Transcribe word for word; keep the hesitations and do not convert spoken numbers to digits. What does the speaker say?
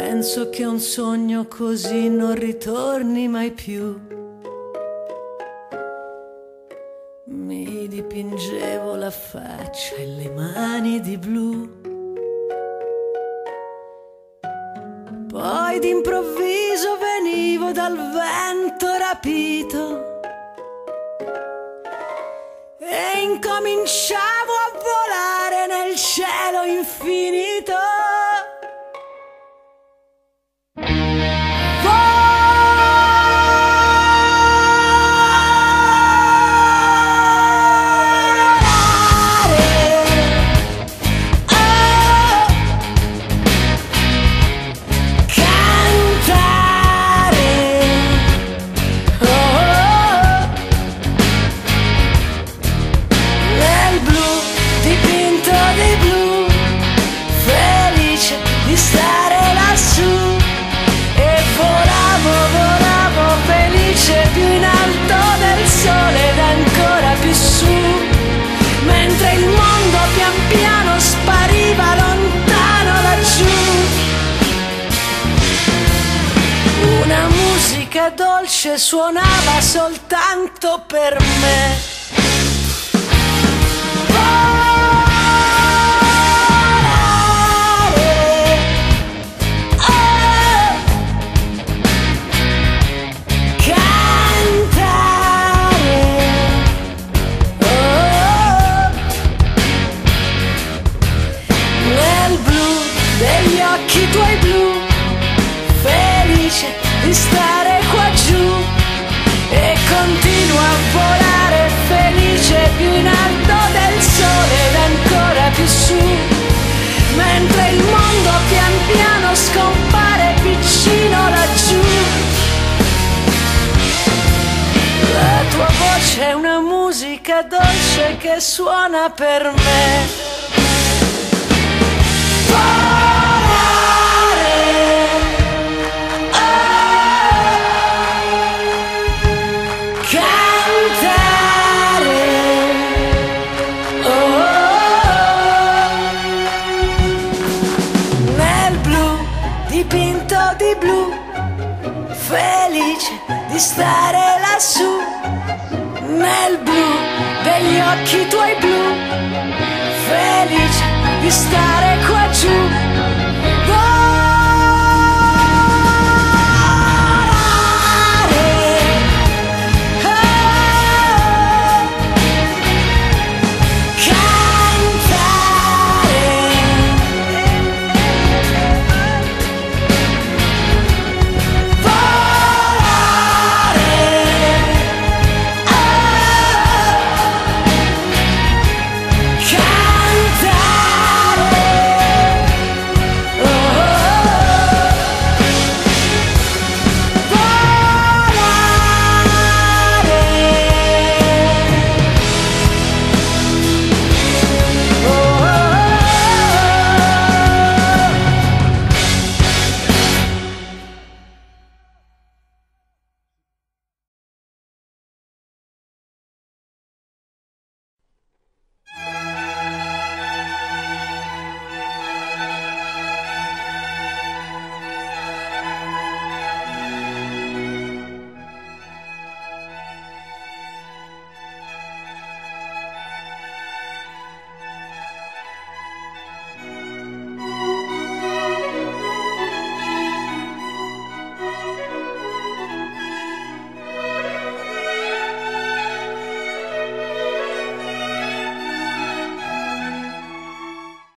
Penso che un sogno così non ritorni mai più. Mi dipingevo la faccia e le mani di blu. Poi d'improvviso venivo dal vento rapito e incominciavo a volare nel cielo infinito. Musica dolce suonava soltanto per me. Occhi tuoi blu, felice di stare qua giù, e continuo a volare felice più in alto del sole ed ancora più su, mentre il mondo pian piano scompare piccino laggiù. La tua voce è una musica dolce che suona per me. Dipinto di blu, felice di stare lassù, nel blu degli occhi tuoi blu, felice di stare qua giù.